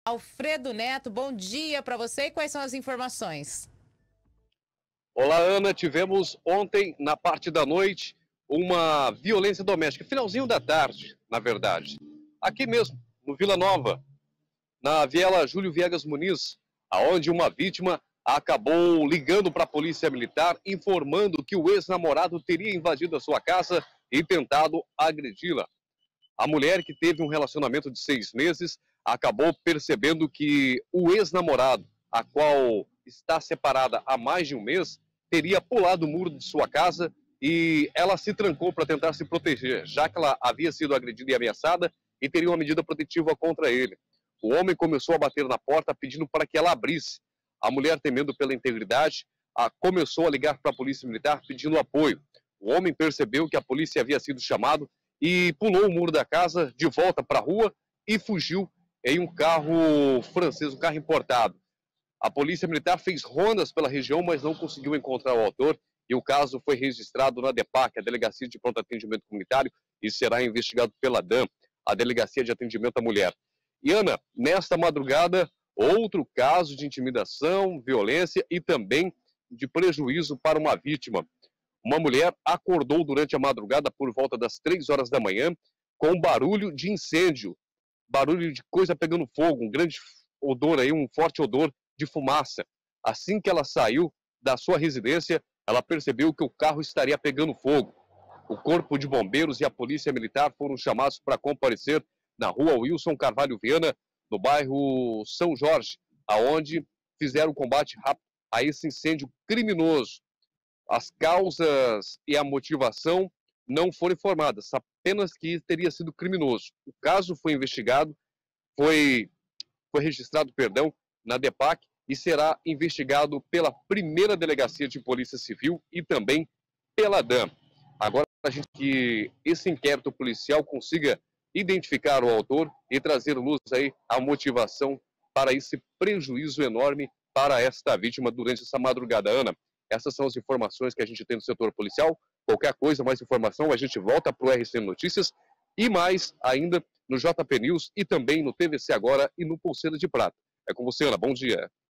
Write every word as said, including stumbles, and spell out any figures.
Alfredo Neto, bom dia para você e quais são as informações? Olá, Ana. Tivemos ontem, na parte da noite, uma violência doméstica. Finalzinho da tarde, na verdade. Aqui mesmo, no Vila Nova, na Viela Júlio Viegas Muniz, aonde uma vítima acabou ligando para a polícia militar, informando que o ex-namorado teria invadido a sua casa e tentado agredi-la. A mulher, que teve um relacionamento de seis meses, acabou percebendo que o ex-namorado, a qual está separada há mais de um mês, teria pulado o muro de sua casa e ela se trancou para tentar se proteger, já que ela havia sido agredida e ameaçada e teria uma medida protetiva contra ele. O homem começou a bater na porta pedindo para que ela abrisse. A mulher, temendo pela integridade, a, começou a ligar para a polícia militar pedindo apoio. O homem percebeu que a polícia havia sido chamado e pulou o muro da casa de volta para a rua e fugiu em um carro francês, um carro importado. A polícia militar fez rondas pela região, mas não conseguiu encontrar o autor e o caso foi registrado na DEPAC, a Delegacia de Pronto Atendimento Comunitário, e será investigado pela D A M, a Delegacia de Atendimento à Mulher. E Ana, nesta madrugada, outro caso de intimidação, violência e também de prejuízo para uma vítima. Uma mulher acordou durante a madrugada por volta das três horas da manhã com barulho de incêndio, barulho de coisa pegando fogo, um grande odor aí, um forte odor de fumaça. Assim que ela saiu da sua residência, ela percebeu que o carro estaria pegando fogo. O Corpo de Bombeiros e a Polícia Militar foram chamados para comparecer na rua Wilson Carvalho Viana, no bairro São Jorge, aonde fizeram combate rápido a esse incêndio criminoso. As causas e a motivação não foram informadas, apenas que teria sido criminoso. O caso foi investigado, foi, foi registrado, perdão, na DEPAC e será investigado pela primeira Delegacia de Polícia Civil e também pela D A M. Agora, a gente que esse inquérito policial consiga identificar o autor e trazer luz aí à motivação para esse prejuízo enorme para esta vítima durante essa madrugada. Ana, essas são as informações que a gente tem do setor policial. Qualquer coisa, mais informação, a gente volta para o R C N Notícias e mais ainda no J P News e também no T V C Agora e no Pulseira de Prata. É com você, Ana. Bom dia.